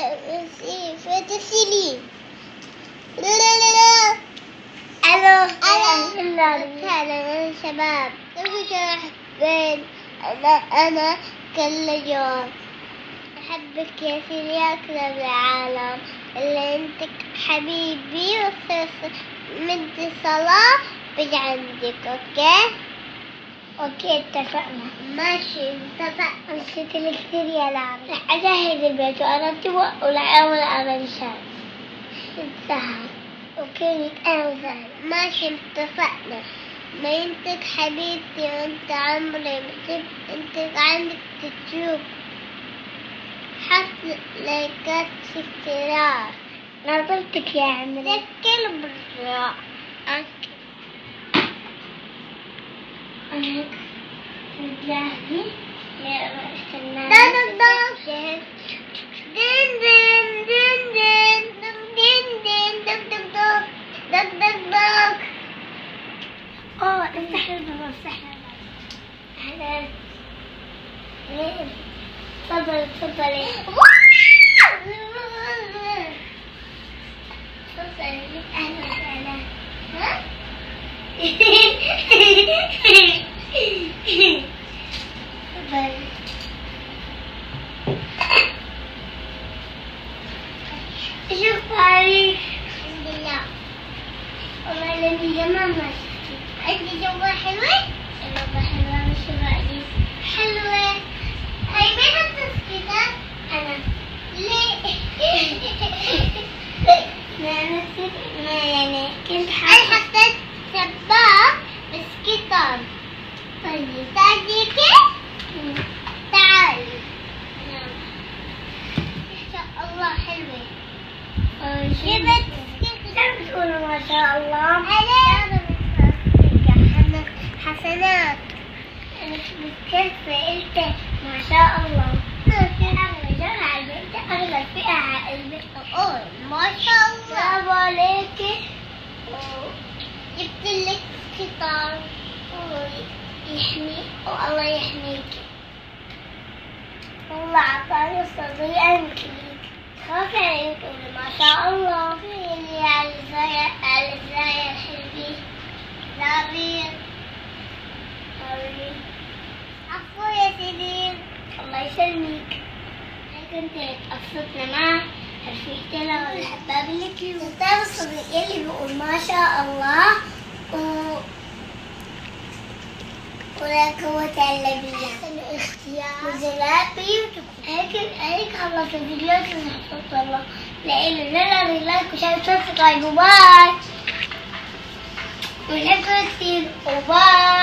فتسيلي الو هلا شباب كيف حبين انا كل يوم احبك يا سيدي اكثر بالعالم اللي انت حبيبي مدي صلاة بيجي عندك اوكي اتفقنا ماشي اتفقنا نسيت لك كثير يا لعبة رح اجهز البيت وارتبه ولا اعمل ارنشات انتهى اوكي نتقابل ماشي اتفقنا ما انتك حبيبتي وانت عمري انت عندك تشوف حط لايكات في اشتراك نظرتك يا عمري سكر بالراء أنا جاهزة يا استنى دين دين دين دين دين دين دق دق دق دق دق دق افتح الباب افتح الباب اهلا تفضلي تفضلي تفضلي اهلا وسهلا ها شوف عليك الحمد لله والله الذي ما شفتي عندي جوة حلوة جوة حلوة مش رأيي حلوة هاي مين هالتسكيتة أنا ليه ما يعني كنت حطيت سباق بسكيتر طيب تعالي تعالي ما شاء الله حلوة جبت سكيتر بتقولوا ما شاء الله حسنات أنا بالكيف قلت ما شاء الله أغلى فئة عائلة ما شاء الله برافو عليكي جبت لك قطار يحمي والله يحميكي والله عطاني صديقة مثلك خافي عليك تقولي ما شاء الله اللي على الزايا الحلوين لابير عفوا يا سيدي الله يسلمك كنت قصتنا مع رفيقتنا والحباب اللي كيوت وطيب الصديق اللي بيقول ما شاء الله ولا قوة إلا بالله اختيار وزلابي هيك خلص الفيديو نحط الله لإله لايك وشير وسبسكرايب وباي ونحبكم كثير وباي.